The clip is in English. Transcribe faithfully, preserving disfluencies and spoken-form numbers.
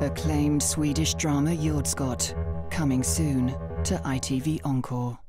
acclaimed Swedish drama Jordskott, coming soon to I T V Encore.